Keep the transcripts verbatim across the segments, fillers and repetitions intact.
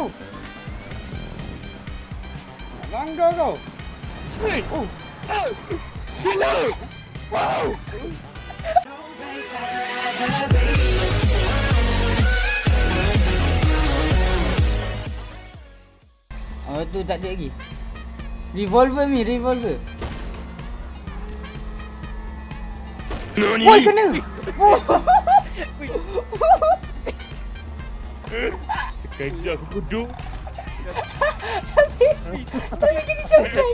Langgar kau. Oh. Gila. Wow. Oh tu tak ada lagi. Revolver ni, revolver. Nani? Woi kena. Kejap aku duduk. Tapi kena shotgun.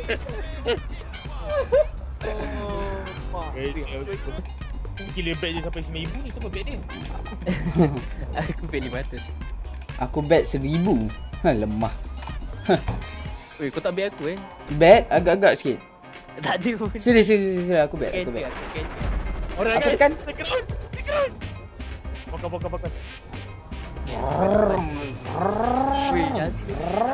Gila bet je sampai sembilan ribu ni, siapa bet dia? Aku bet lima ratus. Aku bet seribu. Ha, lemah. Weh, kau tak bet aku eh? Bet agak-agak sikit. Tak ada pun. Sini sini sini aku bet, aku bet. Aku cancel. Alright Aku guys, tekan. tekan. Tekan. Bakar bakar bakar. Weh, jangan.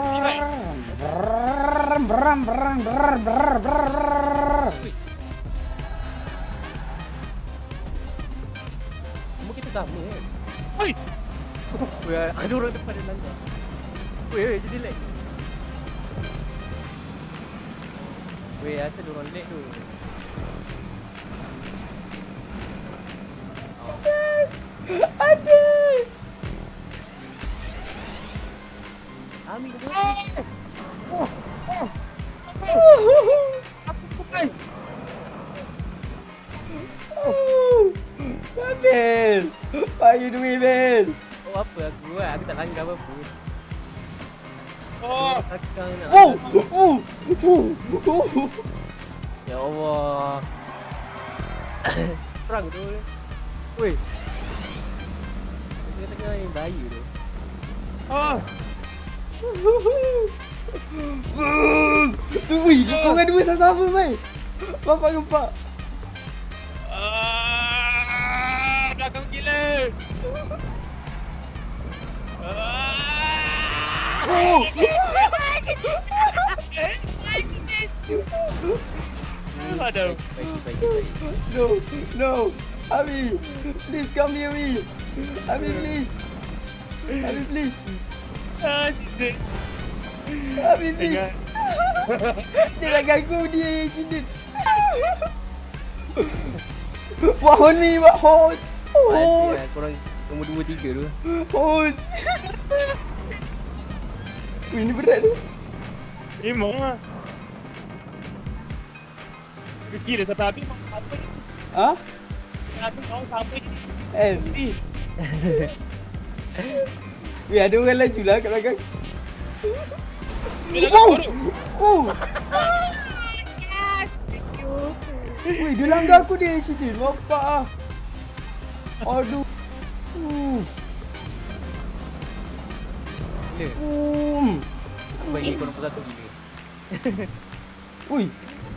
Semua kita sama kan? Oi. Weh, ada orang depan dia langgar. Weh, weh, jadi lag. Weh, asal ada orang lag tu. Ada. Amin tu. Bel, what you doing, Bel? Oh, apa aku lah? Aku tak langgar apa-apa. Oh. Takkan nak. Oh, oh, oh, oh. Ya Allah. Perang tu. Weh. Tengah-tengah yang bahaya tu. Ah. Tu, wih, korang dua sama-sama, Mai. Bapak gempak. Ah, belakang gila. Ah. Oh. Aduh. Baik, baik, baik. No, no. Abi, please come near me. Abi, please. Abi, please. Ah, sister. Abi, please. Dia nak ganggu dia yang sini. Buat hon ni, buat hon. Hon. Masih lah korang nombor dua tiga tu. Hon. Wih, ni berat tu. Memang lah. Kira sampai habis mau apa ni? Ha? Aku mau sampai ni. Eh, Si. weh, ada orang laju lah kat belakang. Bila Oh! kau Oh! Weh, dia langgar aku dia sini. Bapak ah. Aduh. Uh. Gila. Um. Aku bagi kau nombor satu gila. Ui.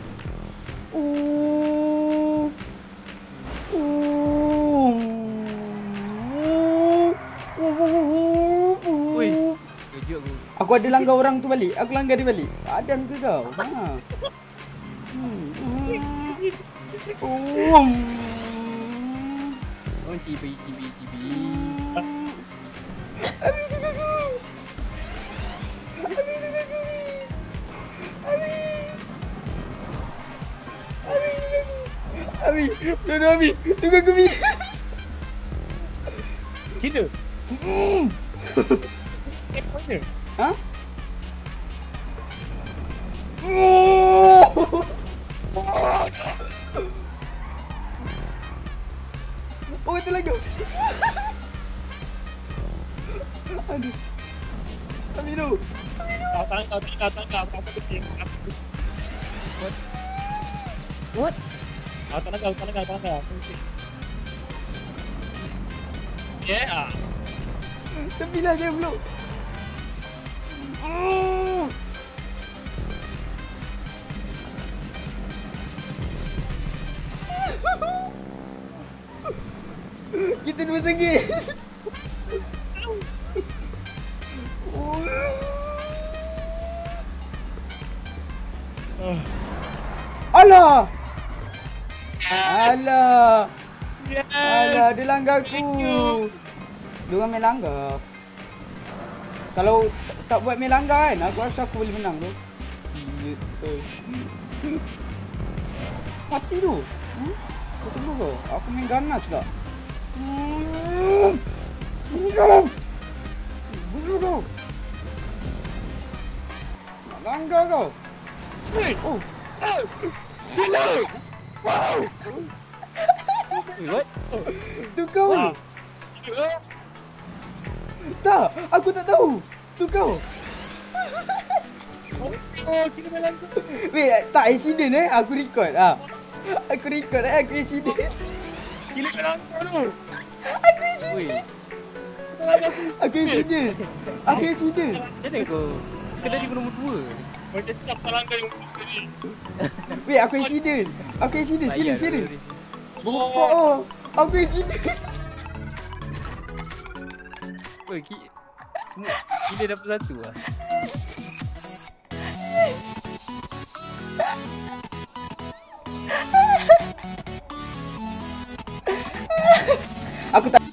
Oh. Oh. Weh, kejut aku. Aku ada langgar orang tu balik. Aku langgar dia balik. Adam ke kau? Ha. Hmm. Oh. Oh, cibi, cibi, cibi. Abi tengok aku. Abi tengok aku. Abi. Abi tengok aku. Abi, no no Abi, tengok aku Abi. Gila. Eh, mana? Ha? Oh! Oh, itu lagi. Aduh. Aminu. Tak tangkap, tak tangkap. Apa kecil? What? What? Ah, tak tangkap, tak tangkap, tak tangkap. Yeah. Tapi lah dia belum. Oh! Kita dua segi. Alah. Alah. Alah, dia langgar aku. Dia orang main langgar. Kalau tak buat main langgar kan, aku rasa aku boleh menang tu. Betul. Mati tu. Hmm? Kau tunggu kau. Aku main ganas pula. Hmm. Tunggu. Tunggu kau. Nak langgar kau. Weh. Oh. Gila. Wow. Wait, what? Tu kau. Wow. Gila. Tak, aku tak tahu. Tu kau. Oh, kita main langgar. Weh, tak accident eh. Aku record. Ah. Aku record eh. Aku accident. Gila main langgar tu. Aku accident. Weh, Aku accident. Aku accident. macam mana kau? Kena di nombor dua. Macam siapa langgar yang buka ni. Weh, aku accident. Aku accident. Serius, Bayar serius. dulu. Bokok oh. Aku accident. Weh, ki... Semua gila dapat satu lah. Aku tak